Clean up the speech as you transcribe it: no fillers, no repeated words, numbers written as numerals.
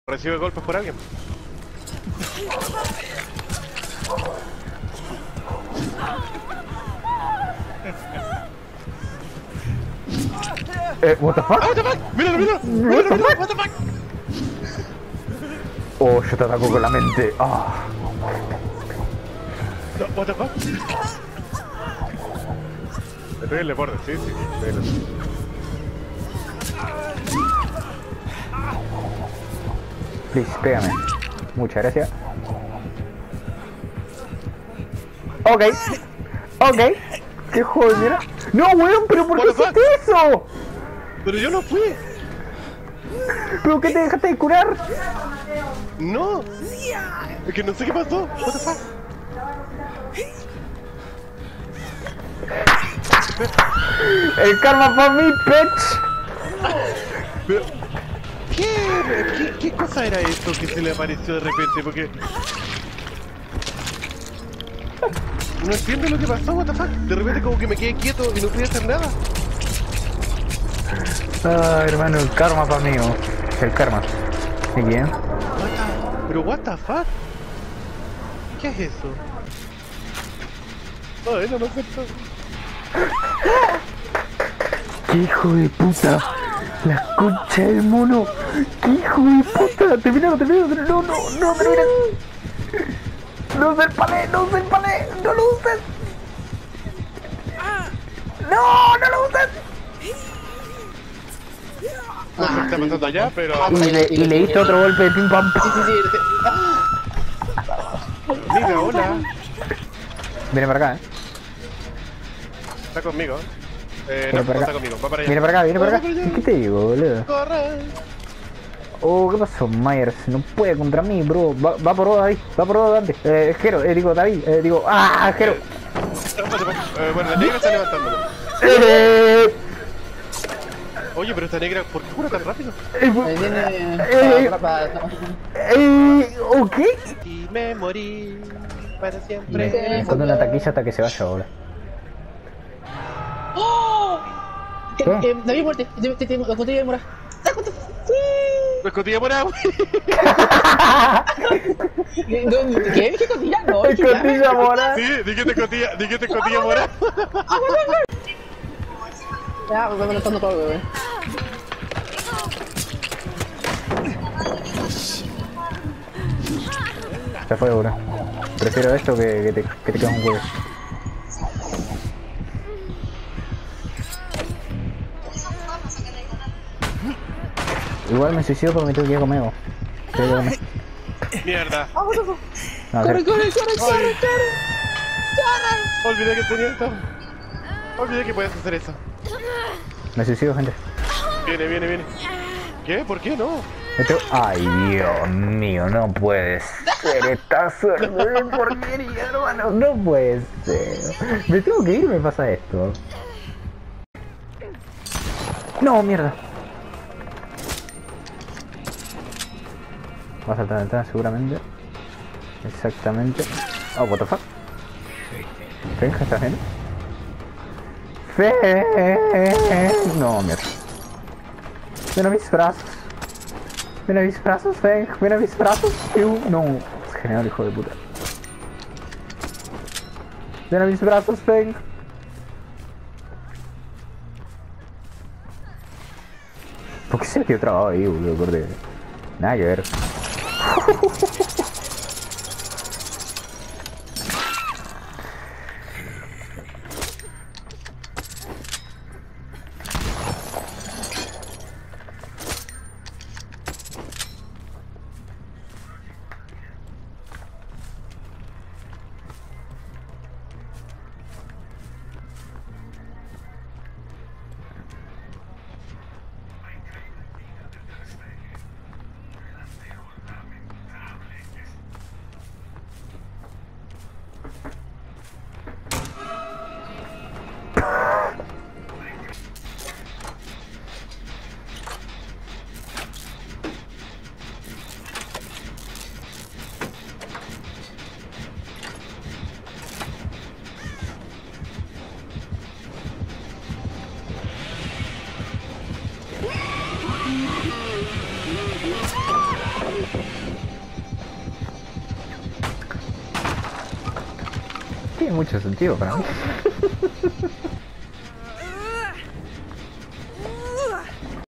Recibe golpes por alguien. What the fuck? What the fuck? Míralo, míralo. Míralo, míralo. What the fuck? Oh, yo te ataco con la mente. Ah. No, what the fuck? Estoy en el borde, sí, sí. Please, pégame. Muchas gracias. Ok. Ok. ¿Qué joder, mira? No, weón, pero ¿por qué hiciste eso? Pero yo no fui. ¿Pero qué te dejaste de curar? No. Es que no sé qué pasó. What the fuck? El karma para mí, bitch. Pero, ¿qué cosa era esto que se le apareció de repente? Porque... No entiendo lo que pasó, what the fuck. De repente como que me quedé quieto y no podía hacer nada. Ah, hermano, el karma para mí. El karma. ¿Y quién? Pero what the fuck? ¿Qué es eso? Ay, no sé. ¡Qué hijo de puta! ¡La concha del mono! ¡Qué hijo de puta! ¡Terminado! ¡No, termina! ¡No uses el palé! ¡No uses el palé! ¡No lo uses! ¡No! ¡No lo uses! No sé qué está pasando allá, pero... Y le diste otro golpe de pim pam pam. Mira, hola. Viene para acá, Está conmigo. Viene No, para no acá. está conmigo, va para allá. Viene para acá. ¿Qué te digo, boludo? ¡Corre! Oh, ¿qué pasó, Myers? No puede contra mí, bro. Va por vos, David. Va por vos, Dante. Jero, digo, David. Jero. Bueno, la negra está levantándolo. Oye, pero esta negra, ¿por qué cura tan rápido? Ok. Y me morí para siempre. Con una taquilla hasta que se vaya ahora. David, muerte. Te encontré de mora. Escotilla morada. ¿Qué? ¿Qué cotilla? No, Escotilla morada. Sí, dijiste escotilla morada. Ya, me voy molestando todo, güey. Se fue, bro. Prefiero esto que te quedas un huevo. Igual me suicido porque me tengo que ir a comer. Mierda. No, ¡Corre! Olvidé que tenía esto. Olvidé que puedes hacer eso. me suicido, gente. Viene. ¿Qué? ¿Por qué no? Ay, Dios mío, no puede ser esta suerte de porquería, hermano. No puede ser. Me tengo que ir, me pasa esto. No, mierda. Va a saltar la ventana seguramente. Exactamente. Oh, what the fuck. ¿Feng, estás bien? Feng. No, mierda. Ven a mis brazos. Ven a mis brazos, Feng. Ven a mis brazos. No. Es genial, hijo de puta. Ven a mis brazos, Feng. ¿Por qué se me quedó trabado ahí, boludo? Porque... nada que ver. tiene mucho sentido para mí.